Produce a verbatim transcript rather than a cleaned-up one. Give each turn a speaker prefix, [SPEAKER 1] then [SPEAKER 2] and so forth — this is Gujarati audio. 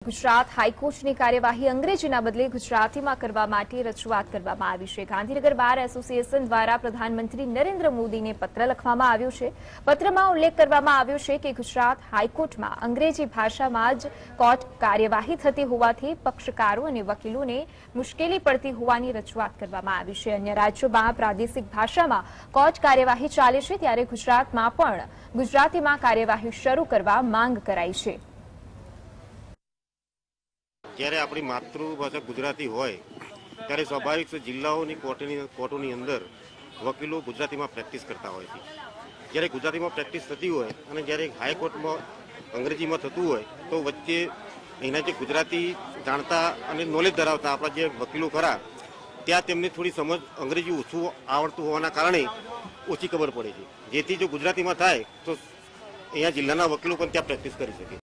[SPEAKER 1] ગુજરાત હાઈકોર્ટની કાર્યવાહી અંગ્રેજીના બદલે ગુજરાતીમાં કરવા માટે રજૂઆત કરવામાં આવી છે। ગાંધીનગર બાર એસોસિએશન દ્વારા પ્રધાનમંત્રી નરેન્દ્ર મોદીને પત્ર લખવામાં આવ્યો છે। પત્રમાં ઉલ્લેખ કરવામાં આવ્યો છે કે ગુજરાત હાઈકોર્ટમાં અંગ્રેજી ભાષામાં જ કોર્ટ કાર્યવાહી થતી હોવાથી પક્ષકારો અને વકીલોને મુશ્કેલી પડતી હોવાની રજૂઆત કરવામાં આવી છે। અન્ય રાજ્યોમાં પ્રાદેશિક ભાષામાં કોર્ટ કાર્યવાહી ચાલે છે, ત્યારે ગુજરાતમાં પણ ગુજરાતીમાં કાર્યવાહી શરૂ કરવા માંગ કરાઈ છે।
[SPEAKER 2] જ્યારે આપણી માતૃભાષા ગુજરાતી હોય ત્યારે સ્વાભાવિક છે જિલ્લાઓની કોર્ટની કોર્ટોની અંદર વકીલો ગુજરાતીમાં પ્રેક્ટિસ કરતા હોય છે। જ્યારે ગુજરાતીમાં પ્રેક્ટિસ થતી હોય અને જ્યારે હાઈકોર્ટમાં અંગ્રેજીમાં થતું હોય તો વચ્ચે એના જે ગુજરાતી જાણતા અને નોલેજ ધરાવતા આપણા જે વકીલો ખરા ત્યાં તેમને થોડી સમજ અંગ્રેજી ઓછું આવડતું હોવાના કારણે ઓછી ખબર પડે છે, જેથી જો ગુજરાતીમાં થાય તો અહીંયા જિલ્લાના વકીલો પણ ત્યાં પ્રેક્ટિસ કરી શકે।